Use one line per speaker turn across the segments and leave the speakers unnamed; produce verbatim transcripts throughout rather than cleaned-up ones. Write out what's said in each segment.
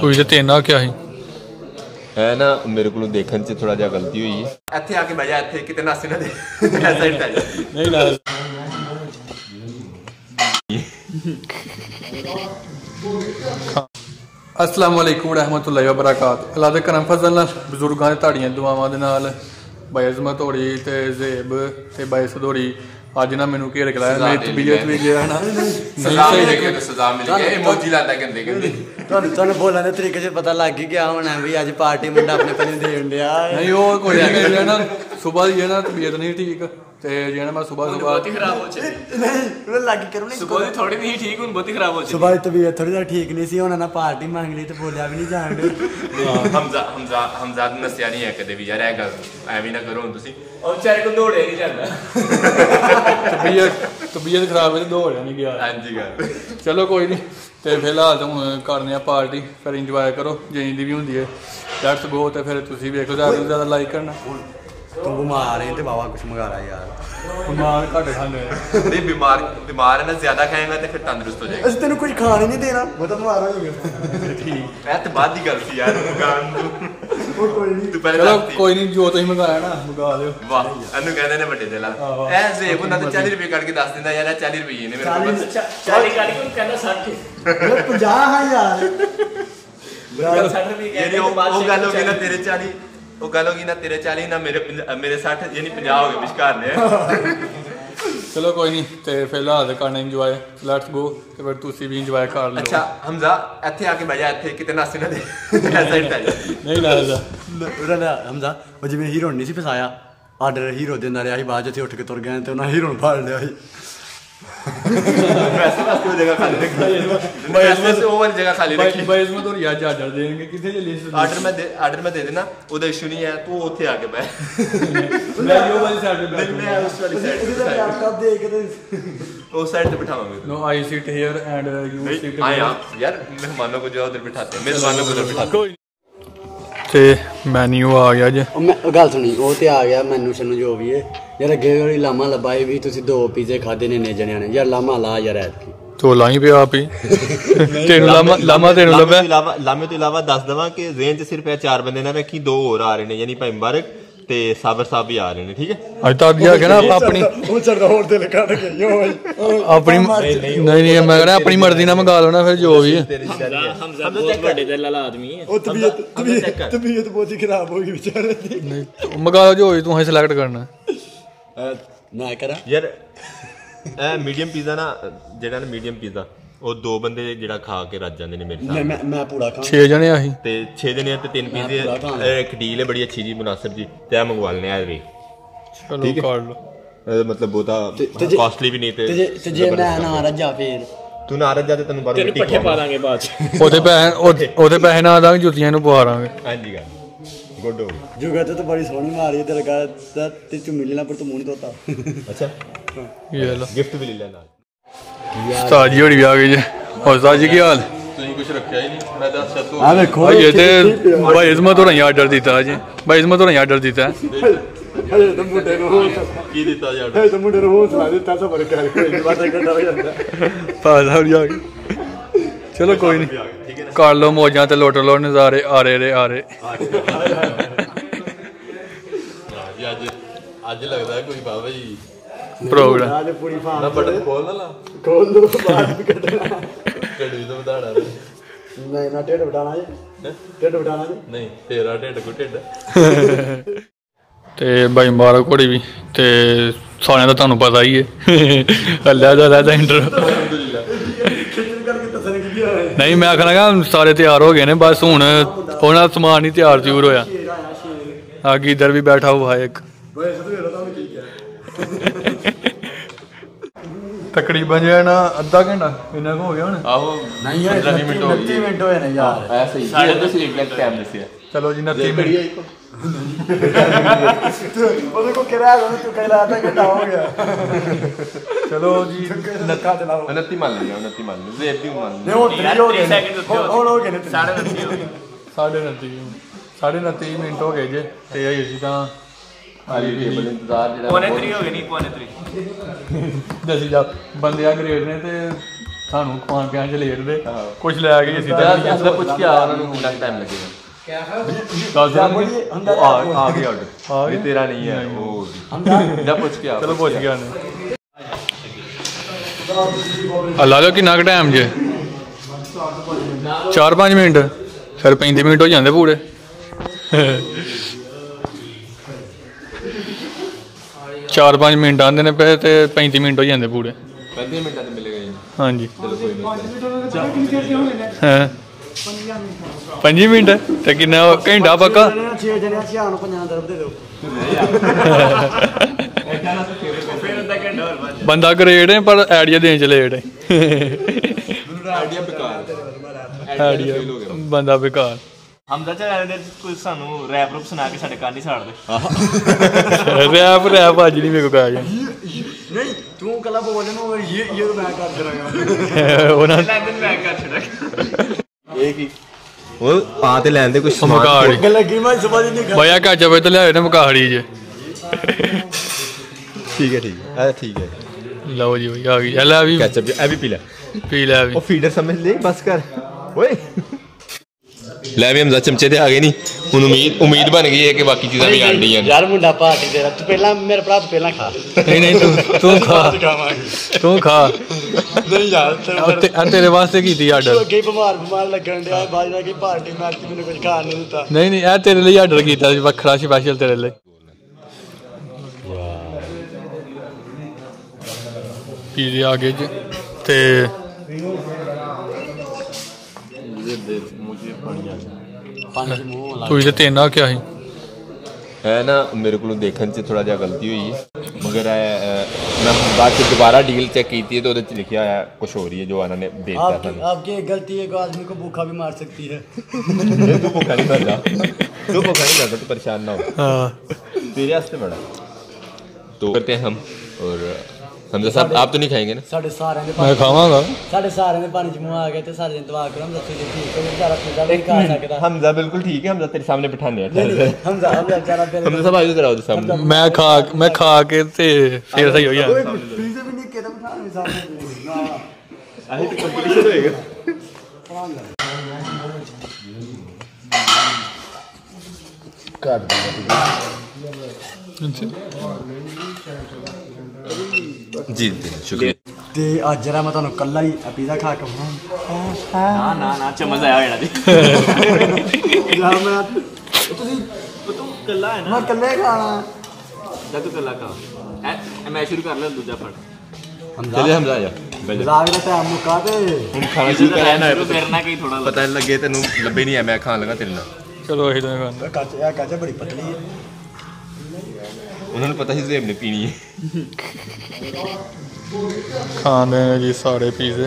तू इसे तीन क्या ही
है ना मेरे को देखने से थोड़ा जा गलती हुई है। इत्थे आके बजा इत्थे किते नासे ना दे नहीं ना
अस्सलाम वालेकुम रहमतुल्लाहि व बरकातहू। अल्लाह दे करम फजल नाल बजुर्गां दी ताड़ियां दुआवां दे नाल बाई अज़मत होरी ते ज़ेब ते बाई सदोरी अज ना मैनू घेर के लाया मेरी तबीयत भी जो है ना
सज़ा मिल गई तो सज़ा मिल गई इमोजी लाता गंदे गंदे
ਤੁਹਾਨੂੰ ਬੋਲਣ ਦੇ ਤਰੀਕੇ 'ਚ ਪਤਾ ਲੱਗ ਹੀ ਗਿਆ ਹੋਣਾ ਵੀ ਅੱਜ ਪਾर्टी मुंडा अपने पहले देन दिया
नहीं वो कोई नहीं है ना सुबह दी है ना तबीयत नहीं ठीक ते जे ना मैं सुबह सुबह
बहुत ही खराब हो चली
नहीं लग करो नहीं
सुबह दी थोड़ी नहीं ठीक हुन बहुत ही खराब हो चली
सुबह दी तबीयत थोड़ी सा ठीक नहीं सी होना ना पार्टी मांग ली तो बोलिया भी नहीं जान दे
हमजा हमजा हमजा नसिया नहीं है कदे भी यार ऐ गल ऐਵੇਂ ना करो हुन तुसी
और बेचारे को दौड़े नहीं जांदा
तबीयत तबीयत खराब है दौड़िया नहीं गया।
हां जी गल
चलो कोई नहीं तो फिलहाल तो हम करने पार्टी फिर इंजॉय करो जिंदी भी होंगी है लेट्स गो तो फिर तुम वेखो ज़्यादा ज़्यादा लाइक करना।
तू बीमार है तो बाबा कुछ मंगा रहा यार
बीमार घट खाने
नहीं बीमार बीमार है ना ज्यादा खाएगा तो फिर तंदुरुस्त हो जाएगा।
असं तेन कुछ खाने नहीं देना वो तो बीमार हो गया
ठीक है तो बाद की गल सी यार मकान
वो कोई नहीं
तू पहले
चलो कोई नहीं जो तुम मंगाया ना मंगा लियो।
वाह अनु कहते ने बड़े दिल ऐ जेब ना तो चालीस रुपए काट के दस दिंदा यार चालीस रुपए ने मेरे को
चालीस काट के कहना साठ
पचास है यार
साठ रुपए
यानी वो गल होगी ना तेरे चालीस वो गल होगी ना तेरे चालीस ना मेरे मेरे साठ यानी पचास हो गए विचकार ने।
चलो कोई नहीं तो फिलहाल करना इंजॉय लेट्स गो तो फिर तुसी भी इंजॉय कर लो।
अच्छा हमजा इत्थे आके बजा इत्थे किते नासे ना दे ऐसा ही
नहीं ना
ना हमजा वो जिवें हीरो नहीं सी फसाया आर्डर हीरो देंदा रहा बाद च उठ के तुर गए तो उन्हें हीरो फाड़ लिया
वैसे वास्ते वो जगह खाली रखी वैसे से वो वाली जगह खाली रखी
भाई इसमें तो यार आर्डर देंगे किथे चली
आर्डर में दे आर्डर में दे देना ओदा इशू नहीं है तू ओथे आके बैठ
मैं यो वाली साइड पे
नहीं मैं उस वाली साइड पे
लैपटॉप दे के
उस साइड पे बिठाऊंगा।
No I sit here and you sit
हां यार मेहमानों को जो उधर बिठाते हैं मेहमानों को उधर बिठाते हैं।
ਤੇ ਮੈਨੂ ਆ ਗਿਆ ਜੇ
ਮੈਂ ਗੱਲ ਸੁਣੀ ਉਹ ਤੇ ਆ ਗਿਆ ਮੈਨੂੰ ਸਾਨੂੰ ਜੋ ਵੀ ਹੈ ਯਾਰ ਅੱਗੇ ਵਾਲੀ ਲਾਮਾ ਲੱਭਾਈ ਵੀ ਤੁਸੀਂ ਦੋ ਪੀਜ਼ੇ ਖਾਦੇ ਨੇ ਨੇ ਜਣਿਆਂ ਨੇ ਯਾਰ ਲਾਮਾ ਲਾ ਯਾਰ ਐਤਕੀ
ਤੋ ਲਾਈ ਪਿਆ ਆਪ ਹੀ ਤੈਨੂੰ ਲਾਮਾ ਲਾਮਾ ਤੈਨੂੰ ਲੱਭਿਆ
ਇਲਾਵਾ ਲਾਮੇ ਤੋਂ ਇਲਾਵਾ ਦੱਸ ਦਵਾਂ ਕਿ ਰੇਂਜ 'ਚ ਸਿਰਫ ਇਹ ਚਾਰ ਬੰਦੇ ਨਾਲ ਰੱਖੀ ਦੋ ਹੋਰ ਆ ਰਹੇ ਨੇ ਯਾਨੀ ਭਾਈ ਮੁਬਾਰਕ ਤੇ ਸਾਬਰ ਸਾਹਿਬ ਵੀ ਆ ਰਹੇ ਨੇ ਠੀਕ ਹੈ
ਅੱਜ ਤਾਂ ਅੱਗੇ ਆ ਕੇ ਨਾ ਆਪਣੀ
ਉਹ ਚੜਦਾ ਹੋਰ ਦਿਲ ਕੱਢ ਕੇ ਯੋ ਭਾਈ
ਆਪਣੀ ਨਹੀਂ ਨਹੀਂ ਮੈਂ ਕਹਿੰਦਾ ਆਪਣੀ ਮਰਜ਼ੀ ਨਾਲ ਮੰਗਾ ਲਓ ਨਾ ਫਿਰ ਜੋ ਵੀ ਹੈ।
हमजा बहुत बड़े दिल वाला आदमी है
ਉਹ ਤਬੀਅਤ ਤਬੀਅਤ ਤਬੀਅਤ ਬਹੁਤ ਹੀ ਖਰਾਬ ਹੋ ਗਈ ਵਿਚਾਰੇ ਦੀ
ਨਹੀਂ ਮੰਗਾ ਲਓ ਜੋ ਵੀ ਤੂੰ ਹੀ ਸਿਲੈਕਟ ਕਰਨਾ
ਨਾ ਕਰਾਂ
ਯਾਰ ਇਹ ਮੀਡੀਅਮ ਪੀਜ਼ਾ ਨਾ ਜਿਹੜਾ ਨਾ ਮੀਡੀਅਮ ਪੀਜ਼ਾ ਉਹ ਦੋ ਬੰਦੇ ਜਿਹੜਾ ਖਾ ਕੇ ਰੱਜ ਜਾਂਦੇ ਨੇ ਮੇਰੇ
ਮੈਂ
ਸਾਹਮਣੇ
ਮੈਂ ਪੂਰਾ ਖਾਂ
ਛੇ ਜਣੇ ਆਹੀ
ਤੇ ਛੇ ਦਿਨ ਤੇ ਤਿੰਨ ਪੀਜ਼ੇ ਇੱਕ ਡੀਲ ਹੈ ਬੜੀ ਅੱਛੀ ਜੀ ਮੁਨਾਸਿਬ ਜੀ ਤੇ ਆ ਮੰਗਵਾ ਲੈਣੇ ਆ ਵੀ
ਚਲੋ ਕਰ ਲਓ
ਮਤਲਬ ਬਹੁਤਾ ਕਾਸਟਲੀ ਵੀ ਨਹੀਂ ਤੇ
ਤੇ ਜੇ ਮੈਂ ਨਾ ਰੱਜਾ ਫੇਰ
ਤੂੰ ਨਾ ਰੱਜਾ ਤੇ ਤੈਨੂੰ ਬਾਹਰ
तेरे पट्ठे पा देंगे बाद च
ਉਹਦੇ ਪੈਸੇ ਉਹਦੇ ਪੈਸੇ ਨਾ ਦਾਂਗੇ ਜੁੱਤੀਆਂ ਨੂੰ ਪਵਾ ਦਾਂਗੇ।
ਹਾਂਜੀ ਗੱਲ ਗੁੱਡ ਹੋ
जुगा तो बड़ी सोहनी मारी तेरे का ते तू मिलना पर तू मुंह नहीं धोता
ਅੱਛਾ
ਇਹ ਲਓ
ਗਿਫਟ ਵੀ ਲੈ ਲੈਣਾ
ਉਸਤਾਦ ਜੀ ਹੋਣੀ ਵੀ ਆ ਗਈ ਜੇ ਉਸਤਾਦ ਜੀ ਕੀ ਹਾਲ
ਤੁਸੀਂ ਕੁਝ ਰੱਖਿਆ ਹੀ ਨਹੀਂ ਮੈਂ ਦੱਸ ਤੂੰ
आ देखो
ਭਾਈ ਇਹ ਤੇ ਭਾਈ ਇਜ਼ਮਤ ਹੋਰਾਂ ਆਰਡਰ ਦਿੱਤਾ ਜੀ ਭਾਈ ਇਜ਼ਮਤ ਹੋਰਾਂ ਆਰਡਰ ਦਿੱਤਾ
हजे तो मुंडे नु
ਕੀ ਦਿੱਤਾ ਯਾਰ
हजे तो मुंडे नु हौसला दिता सब कर कोई बात करता हो जाता
ਭਾਈ ਸਾਹਿਬ ਜੀ ਆ ਗਏ ਚਲੋ ਕੋਈ ਨਹੀਂ ਕਰ ਲਓ ਮੌਜਾਂ ਤੇ ਲੁੱਟ ਲਓ ਨਜ਼ਾਰੇ ਆ ਰਹੇ ਰੇ ਆ ਰਹੇ
ਜੀ ਅੱਜ ਅੱਜ ਲੱਗਦਾ ਕੋਈ ਬਾਬਾ ਜੀ
ਪ੍ਰੋਗਰਾਮ
आज पूरी
ਨਾ
फाम
ਬਟਨ ਖੋਲ ਨਾ ਲਾ
खोल दो बात भी कटना
ਢਿੱਡ ਤੋਂ ਵਧਾਣਾ
नहीं ना टेढ़ उठाना है टेढ़ उठाना है
ਨਹੀਂ ਤੇਰਾ ਢਿੱਡ ਕੋ ਢਿੱਡ
ਤੇ ਬਾਈ ਮੁਬਾਰਕ ਘੋੜੀ ਵੀ ਤੇ ਸਾਰਿਆਂ ਦਾ ਤੁਹਾਨੂੰ ਪਤਾ ਹੀ ਹੈ ਅੱਲਾ ਦਾ ਅੱਲਾ ਦਾ ਇੰਟਰ ਨਹੀਂ ਮੈਂ ਆਖਣਾਗਾ ਸਾਰੇ ਤਿਆਰ ਹੋ ਗਏ ਨੇ ਬਸ ਹੁਣ ਉਹਨਾਂ ਦਾ ਸਮਾਨ ਹੀ ਤਿਆਰ ਜ਼ਰੂਰ ਹੋਇਆ ਆਗੇ ਇਧਰ ਵੀ ਬੈਠਾ ਹੁਆ ਹੈ ਇੱਕ ਤਕਰੀਬਨ ਜਿਹੜਾ ਨਾ ਅੱਧਾ ਘੰਟਾ ਇੰਨਾ ਕੁ ਹੋ ਗਿਆ ਹੁਣ
ਆਹੋ
नहीं यार
पंद्रह मिनट हो गए।
उनतीस मिनट होए ना यार
ਐਸੇ ਹੀ ਸਾਡੇ ਤੋਂ ਸੀ ਇੱਕ ਟਾਈਮ ਦੱਸਿਆ
ਚਲੋ ਜੀ ਨੱਤੀ ਮਿੰਟ
ਉਹਦੇ ਕੋ ਕਿਰਾਇਆ ਉਹਨੇ ਤੂੰ ਕਹਿਲਾ ਤਾਂ ਘੰਟਾ ਹੋ ਗਿਆ
ਚਲੋ ਜੀ
ਨੱਕਾ ਚਲਾਓ
ਉਨੱਤੀ ਮੰਨ ਲਿਆ ਉਨੱਤੀ ਮੰਨ ਲਿਆ ਜ਼ੇਬ ਦੀ ਮੰਨ
ਨਹੀਂ ਉਹ
यार
ਤੀਹ ਹੋ
तीस
ਗਏ
सेकंड
ਹੁਣ ਹੋ ਗਏ ਨੇ
साढ़े उनतीस हो गए
ਸਾਢੇ ਉਨੱਤੀ ਸਾਢੇ ਉਨੱਤੀ ਮਿੰਟ ਹੋ ਗਏ ਜੇ ਤੇ ਅਸੀਂ ਤਾਂ
ਹਾਲੀ ਟੇਬਲ ਇੰਤਜ਼ਾਰ ਜਿਹੜਾ
पौने तीस हो गए नहीं पौने तीस
ਦਸੀ ਜਾ ਬੰਦੇ ਆ ਗ੍ਰੇਡ ਨੇ ਤੇ ਸਾਨੂੰ ਖਾਣ ਪਿਆਣ ਚ ਲੇਟ ਦੇ ਕੁਛ ਲੈ ਕੇ ਅਸੀਂ ਤਾਂ
ਅਸਲ ਪੁੱਛ ਕੇ ਆ ਉਹਨਾਂ ਨੂੰ ਕਿੰਨਾ ਟਾਈਮ ਲੱਗੇਗਾ
ਦੱਸ ਦੇਣਗੇ
ਉਹ ਆ ਆ ਗਿਆ ਆਰਡਰ ਇਹ ਤੇਰਾ ਨਹੀਂ ਹੈ ਉਹ ਜਾ ਪੁੱਛ ਕੇ ਆ
ਚਲੋ ਪੁੱਛ ਗਿਆ ਨੇ ਆ ਲਾ ਲਓ ਕਿੰਨਾ ਕੁ ਟਾਈਮ ਜੇ ਚਾਰ ਪੰਜ ਮਿੰਟ ਫਿਰ ਪੈਂਤੀ ਮਿੰਟ ਹੋ ਜਾਂਦੇ ਪੂਰੇ ਚਾਰ ਪੰਜ ਮਿੰਟ ਆਉਂਦੇ ਨੇ ਪਏ ਤੇ ਪੈਂਤੀ ਮਿੰਟ ਹੋ ਜਾਂਦੇ ਪੂਰੇ
ਪੈਂਤੀ ਮਿੰਟਾਂ 'ਚ ਮਿਲੇਗਾ ਜੀ
ਹਾਂਜੀ
ਚਲੋ ਕੋਈ ਨਹੀਂ
ਹਾਂ ਪੰਜੀ ਮਿੰਟ ਤੇ ਕਿੰਨਾ ਘੰਟਾ ਪੱਕਾ
ਛੇ ਜਣੇ ਛਿਆ ਨੂੰ ਪੰਜਾਂ ਦਰਬ ਦੇ ਦਿਓ
ਬੰਦਾ ਗ੍ਰੇਡ ਹੈ ਪਰ ਆਈਡੀਆ ਦੇਣ ਚ ਲੇਟ ਹੈ
ਆਈਡੀਆ ਬੇਕਾਰ
ਆਈਡੀਆ ਬੰਦਾ ਬੇਕਾਰ
ਹਮਜ਼ਾ ਚਾਹ ਕੋਈ ਸਾਨੂੰ ਰੈਪ ਰੂਪ ਸੁਣਾ ਕੇ ਸਾਡੇ ਕੰਨ ਹੀ ਸਾੜ ਦੇ
ਰੈਪ ਰੈਪ ਅੱਜ ਨਹੀਂ ਮੇਰੇ ਕੋਲ ਆ ਜਾ
ਨਹੀਂ ਤੂੰ ਕੱਲਾ ਬੋਲਣ ਨੂੰ ਇਹ ਇਹ ਮੈਂ ਕਰ ਦੇਣਾ
ਉਹਨਾਂ
ਲੈਂਦੇ ਮੈਂ ਕਰ ਛੜਕ
ਇਹ ਕੀ ਉਹ ਆ ਤੇ ਲੈਣ ਦੇ ਕੁਝ
ਮਕਾੜੀ
ਗੱਲ ਲੱਗੀ ਮੈਂ ਸਮਝ ਨਹੀਂ
ਬਾਇਆ ਕਾਜਾ ਵੇ ਤਾਂ ਲਿਆਏ ਨੇ ਮਕਾੜੀ ਜੇ
ਠੀਕ ਹੈ ਠੀਕ ਹੈ ਇਹ ਠੀਕ ਹੈ
ਲਓ ਜੀ ਬਈ ਆ ਗਈ ਲੈ ਆ ਵੀ
ਕੈਚਅਪ ਇਹ ਵੀ ਪੀ ਲੈ
ਪੀ ਲੈ ਵੀ
ਉਹ ਫੀਡਰ ਸਮਝ ਲੈ ਬਸ ਕਰ ਓਏ ਲੈ ਵੀ ਹਮਜ਼ਾ ਚਮਚੇ ਤੇ ਆ ਗਏ ਨਹੀਂ ਹੁਣ ਉਮੀਦ ਉਮੀਦ ਬਣ ਗਈ ਹੈ ਕਿ ਬਾਕੀ ਚੀਜ਼ਾਂ ਵੀ ਆਣੀਆਂ
ਯਾਰ ਮੁੰਡਾ ਪਾਰਟੀ ਤੇਰਾ ਤੂੰ ਪਹਿਲਾਂ ਮੇਰੇ ਭਰਾ ਤੋਂ ਪਹਿਲਾਂ ਖਾ
ਨਹੀਂ ਨਹੀਂ ਤੂੰ ਤੂੰ ਖਾ ਤੂੰ ਖਾ
ਨਹੀਂ ਯਾਰ
ਤੇ ਤੇਰੇ ਵਾਸਤੇ ਕੀਤੀ ਆਰਡਰ
ਅੱਗੇ ਬਿਮਾਰ ਬਿਮਾਰ ਲੱਗਣ ਡਿਆ ਬਾਜ ਨਾਲ ਕੀ ਪਾਰਟੀ ਮਾਰਤੀ ਮੈਨੂੰ ਕੁਝ ਖਾਣ ਨਹੀਂ ਦਿੱਤਾ
ਨਹੀਂ ਨਹੀਂ ਇਹ ਤੇਰੇ ਲਈ ਆਰਡਰ ਕੀਤਾ ਵੱਖਰਾ ਸਪੈਸ਼ਲ ਤੇਰੇ ਲਈ ਪੀਜ਼ੇ ਆ ਗਏ ਜੀ ਤੇ
ਪਾਣੀ ਮੂੰਹ ਲਾ
ਤੂੰ ਇਹ ਤਿੰਨ ਆ ਕਿਆ ਸੀ
ਹੈ ਨਾ ਮੇਰੇ ਕੋਲੋਂ ਦੇਖਣ 'ਚ ਥੋੜਾ ਜਿਹਾ ਗਲਤੀ ਹੋਈ ਹੈ ਮਗਰ ਮੈਂ ਬਾਅਦ 'ਚ ਦੁਬਾਰਾ ਡੀਲ ਚੈੱਕ ਕੀਤੀ ਹੈ तो ਉਹਦੇ 'ਚ ਲਿਖਿਆ ਹੋਇਆ ਕੁਝ ਹੋ ਰਹੀ है जो उन्होंने दे दिया था
आपकी गलती है कि आदमी को भूखा भी मार सकती है
तू भूखा नहीं करता तू भूखा नहीं करता तू परेशान ना हो
हाँ
तेरे वास्ते बड़ा तो करते हैं हम और हमजा साहब आप तो नहीं खाएंगे ना
साढ़े सारे ने
मैं खावांगा
साढ़े सारे ने पानी च मुंह आ गए थे सारे दिन दुआ करो हम दसो जी ठीक है बेचारा खुदा नहीं खा सकता
हमजा बिल्कुल ठीक है हमजा तेरे सामने बिठाने हैं
हमजा हमजा बेचारा फिर
हमजा साहब आइए जरा उधर सामने
मैं खा मैं खा के ते फिर सही हो जाए
पीछे भी नहीं केदा बिठा नहीं सामने ना
आही तो कंपटीशन होएगा
काट दूंगा
जी शुक्रिया
ਤੇ ਅੱਜ ਜਰਾ ਮੈਂ ਤੁਹਾਨੂੰ ਕੱਲਾ ਹੀ ਪੀਜ਼ਾ ਖਾ ਕੇ ਖਾਂ
ਨਾ ਨਾ ਨਾ ਚਮਚ ਆਇਆ ਹੋਣਾ ਦੀ
ਯਾਰ ਮੈਂ
ਤੁਸੀਂ ਤੂੰ ਕੱਲਾ ਹੈ ਨਾ
ਮੈਂ ਕੱਲੇ ਖਾਣਾ
ਜਦ ਤੂੰ ਕੱਲਾ ਖਾ ਐ ਮੈਂ ਸ਼ੁਰੂ ਕਰ ਲੈ ਦੂਜਾ ਫੜ
चलिए हमजा आजा
ਰਾਵੀ ਦਾ ਟਾਈਮ ਮੁਕਾ ਦੇ
हम खाना शुरू कर रहे हैं
ਸ਼ੁਰੂ ਕਰਨਾ ਕਈ ਥੋੜਾ
पता नहीं लगे तेन लब्बे नहीं है मैं खान लगा तेरे नाल
चलो यही तो खाना
ਕੱਚ ਇਹ ਕੱਚ ਬੜੀ ਪਤਲੀ ਹੈ
उन्होंने पता ही जेब ने पीनी है
खाने जी सारे पीजे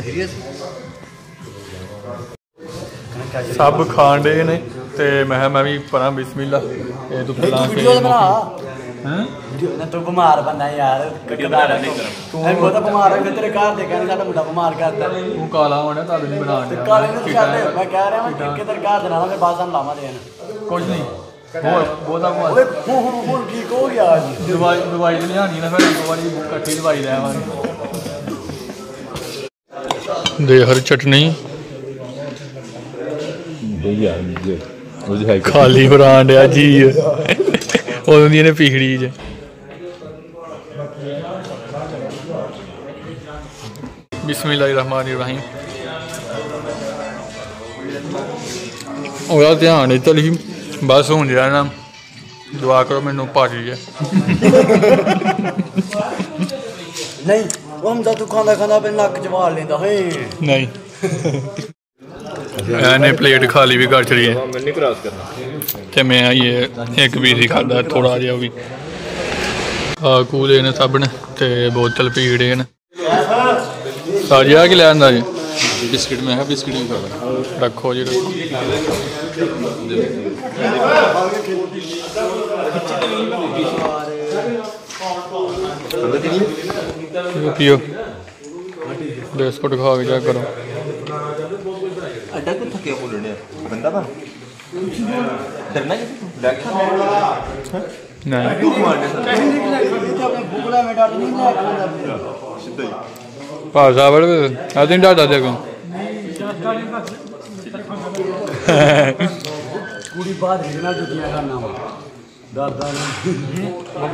सब खान डे ने ते मैं मैं भी पढ़ा बिस्मिल्ला ये तू पहला
ਵੀਡੀਓ ਬਣਾ
हैं
ਨਾ ਤੂੰ ਬਿਮਾਰ ਬੰਦਾ ਯਾਰ ਕੱਟਦਾ ਨਹੀਂ ਤੂੰ ਇਹ ਬਹੁਤਾ ਬਿਮਾਰ ਹੈ ਤੇਰੇ ਘਰ ਦੇ ਕਹਿੰਦੇ ਸਾਡਾ ਮੁੰਡਾ ਬਿਮਾਰ ਕਰਦਾ
तू काला होना तद नहीं बना
ਤੇ ਕਾਲੇ ਨੂੰ ਛੱਡ ਮੈਂ ਕਹਿ ਰਿਹਾ ਮੈਂ ਠੇਕੇ ਤੇਰੇ ਘਰ ਦੇ ਨਾਲ ਮੈਂ ਬਾਜ਼ਾਂ ਲਾਵਾਂ ਦੇਣ
कुछ नहीं ਹੋਰ ਬਹੁਤਾ
ਓਏ ਹੁਣ ਹੁਣ ਹੁਣ ਕੀ ਹੋ ਗਿਆ ਅੱਜ
ਦਵਾਈ ਦਵਾਈ ਤੇ ਲਿਆਣੀ ਨਾ ਫਿਰ ਇੱਕ ਵਾਰੀ ਇਕੱਠੀ ਦਵਾਈ ਲੈ ਆਵਾਂਗੇ ਦੇ ਹਰ ਚਟਨੀ
भैया मुझे है
ਖਾਲੀ ਬਰਾਂਡ ਆ ਜੀ ਉਦੋਂ ਦੀ ਇਹਨੇ ਪੀਖੜੀ ਜੇ ਬਿਸਮਿਲ੍ਲਾਹਿਰਰਹਿਮਾਨਿਰਰਹੀਮ ਉਹਦਾ ਧਿਆਨ ਨਹੀਂ ਤਲੀ ਬਸ ਹੁਣ ਜਿਹੜਾ ਨਾ ਦੁਆ ਕਰੋ ਮੈਨੂੰ ਭਾਜੀ ਜੇ
ਨਹੀਂ ਉਹ ਹਮਦਾ ਤੂੰ ਖਾਂਦਾ ਖਾਂਦਾ ਆਪਣੇ ਨੱਕ ਚ ਵਾਲ ਲੈਂਦਾ ਹੋਏ
ਨਹੀਂ ਇਹਨੇ ਪਲੇਟ ਖਾਲੀ ਵੀ ਕਰ ਛੜੀ ਹੈ
मैं नहीं क्रॉस करना
ਤੇ ਮੈਂ ਇਹ ਇੱਕ ਪੀਸ ਹੀ ਖਾਦਾ ਥੋੜਾ ਜਿਹਾ ਵੀ ਆ ਕੂਲੇ ਨੇ ਸਭ ਨੇ ਤੇ ਬੋਤਲ ਪੀੜੇ ਨੇ ਸਾਜਿਆ ਕਿ ਲੈਂਦਾ ਜੀ ਬਿਸਕਿਟ ਮੈਂ ਕਿਹਾ ਬਿਸਕਿਟ ਵੀ ਖਾ ਰੱਖੋ ਜੀ ਰੱਖੋ ਪੀਓ ਬਿਸਕੁਟ ਖਾ ਕੇ ਜਾ ਕਰੋ
अड्डा को थके बोलने बंदा बा डरना बैठा
नहीं
ਬੁਗਲਾ ਮੈਂ ਡਰ ਨਹੀਂ ਲੈ ਖਾਂਦਾ
सीधा ही
ਭਾਵ ਸਾਹਿਬ ਆ ਦਿਨ ਦਾ ਦੇਖੋ
ਕੁੜੀ ਬਾਹਰ ਦੇ ਨਾਲ ਜੁੱਤੀਆਂ ਕਰਨਾ ਵਾ ਦਾਦਾ ਨੇ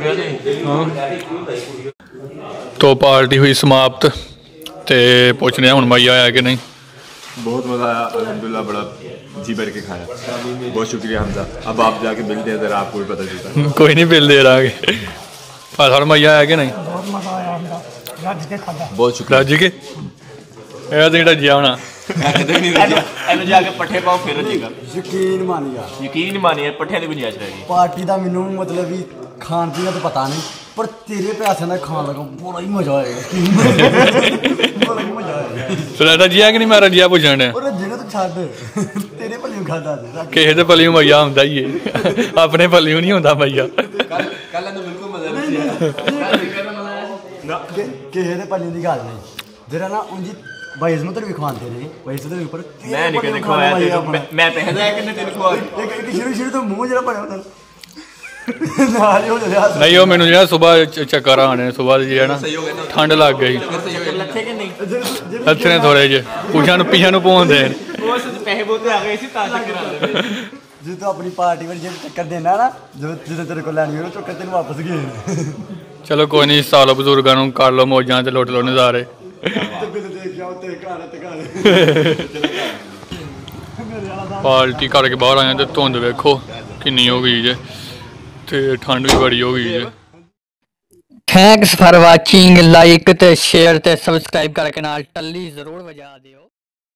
तो पार्टी हुई समाप्त ते पूछने हुण मज़ा आया कि नहीं।
बहुत मज़ा आया अल्हम्दुलिल्लाह, बड़ा जी भर के खाया। बहुत शुक्रिया हमजा। अब आप जाके मिलते हैं ज़रा, आपको भी पता चलता है।
कोई नहीं बिल दे रहा है। और मज़ा आया कि नहीं?
बहुत मज़ा आया हमदा, रज के खादा।
बहुत शुक्रिया।
रज के ਇਹ ਤਾਂ ਜਿਹੜਾ ਜਿਆ ਹੋਣਾ
ਇਹਨੂੰ ਜਾ ਕੇ ਪੱਠੇ ਪਾਓ ਫਿਰ ਰਜੇਗਾ।
ਯਕੀਨ ਮੰਨ ਗਿਆ,
ਯਕੀਨ ਮਾਨੀਏ ਪੱਠਿਆਂ ਦੀ ਗੁੰਜਾਇਸ਼ ਰਹਿ ਗਈ।
ਪਾਰਟੀ ਦਾ ਮੈਨੂੰ ਮਤਲਬ ਵੀ ਖਾਣ ਪੀਣ ਦਾ ਤਾਂ ਪਤਾ ਨਹੀਂ, ਪਰ ਤੇਰੇ ਪੈਸਿਆਂ ਦਾ ਖਾਣ ਲੱਗਾ ਬੜਾ ਹੀ ਮਜ਼ਾ ਆਏਗਾ। ਬੜਾ ਹੀ ਮਜ਼ਾ ਆਏਗਾ।
ਸੁਣਾਤਾ ਜੀਆ ਕਿ ਨਹੀਂ? ਮੈਂ ਰਜੀਆ ਪੁੱਛਣ ਡਿਆ।
ਉਹ ਜਿਹੜਾ ਤੂੰ ਛੱਡ, ਤੇਰੇ ਭਲਿਓ ਖਾਦਾ ਸੀ।
ਕਿਸੇ ਦੇ ਭਲਿਓ ਮਜ਼ਾ ਹੁੰਦਾ ਹੀ ਏ, ਆਪਣੇ ਭਲਿਓ ਨਹੀਂ ਹੁੰਦਾ ਮਜ਼ਾ।
ਕੱਲ ਤਾਂ ਬਿਲਕੁਲ ਮਜ਼ਾ ਨਹੀਂ ਆਇਆ।
ਕਿਸੇ ਦੇ ਭਲਿਓ ਦੀ ਗੱਲ ਨਹੀਂ, ਜਿਹੜਾ ਨਾ ਉਂਝ भाई इस्मत भी खवाते ने भाई इस्मत भी ऊपर
मैं नहीं कदे खवाया तेरे मैं पहले आया किन्ने तेरे खवाया
एक एक शुरू शुरू तो मुंह जरा बना होता नाल हो जा
नहीं वो मैंने जो सुबह चक्कर आने सुबह जी है ना ठंड लग गई
लथे के नहीं
अच्छे ने थोड़े जे पूछा नु पीछा नु पहुंच दे
वो पैसे बहुत आ गए सी ता चक्कर आ गए
जो तो अपनी पार्टी में जब चक्कर देना ना जो जो तेरे को लानी हो चक्कर तेरे वापस गए।
चलो कोई नहीं, सालों बुजुर्गों नु कर लो मौजां ते लुट लो नज़ारे। पार्टी करके बाहर आए तो धुंध वेखो किन्नी हो गई जे ते ठंड भी बड़ी हो गई जे।
थैंक्स फॉर वाचिंग, लाइक ते शेयर ते सब्सक्राइब करके नाल टल्ली जरूर बजा दियो।